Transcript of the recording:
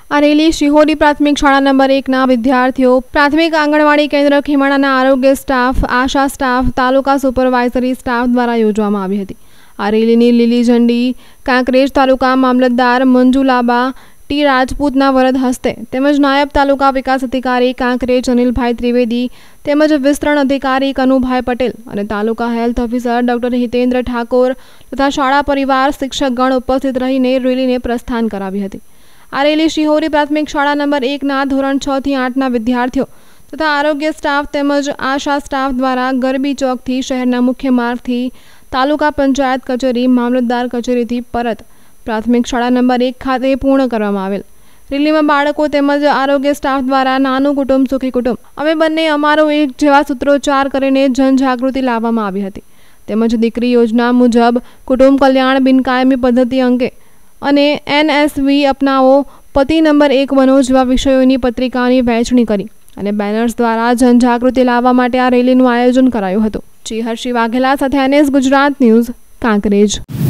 આ રેલી શિહોરી પ્રાથમિક શાળા નંબર 1ના વિદ્યાર્થીઓ, પ્રાથમિક આંગણવાડી કેન્દ્ર ખીમાણાના આરોગ્ય staff, ASHA staff, taluka supervisory staff દ્વારા યોજવામાં આવી હતી। આ રેલીની લીલી ઝંડી કાંકરેજ તાલુકા મામલતદાર મંજુલાબા ટી રાજપૂતના વરદ હસ્તે તેમજ નાયબ તાલુકા વિકાસ અધિકારી કાંકરેજ અનિલભાઈ ત્રિવેદી તેમજ વિસ્તરણ અધિકારી કનુભાઈ પટેલ અને taluka health officer doctor Hitendra Thakor તથા શાળા પરિવાર શિક્ષકગણ ઉપસ્થિત રહીને રેલીને પ્રસ્થાન કરાવી હતી। આ રેલી શિહોરી પ્રાથમિક શાળા નંબર 1ના ધોરણ 6 થી 8ના વિદ્યાર્થીઓ તથા આરોગ્ય સ્ટાફ તેમજ આશા સ્ટાફ દ્વારા ગરબી ચોકથી શહેરના મુખ્ય માર્ગથી તાલુકા પંચાયત કચેરી, મામલતદાર કચેરીથી પરત પ્રાથમિક શાળા નંબર 1 ખાતે પૂર્ણ કરવામાં આવેલ। રેલીમાં બાળકો તેમજ આરોગ્ય સ્ટાફ દ્વારા નાનું કુટુંબ સુખી કુટુંબ, અમે બંને અમારો એક જેવા સૂત્રોચ્ચાર કરીને જનજાગૃતિ લાવવામાં આવી હતી। તેમજ દીકરી યોજના મુજબ કુટુંબ કલ્યાણ બિનકાયમી પદ્ધતિ અંગે અને NSV અપનાવો, પતિ નંબર 1 બનો જેવા વિષયોની પત્રિકાની વહેંચણી કરી અને બેનર્સ દ્વારા જનજાગૃતિ લાવવા માટે આ રેલીનું આયોજન કરાયું હતું। હર્ષી વાઘેલા સાથે NS ગુજરાત ન્યૂઝ, કાંકરેજ।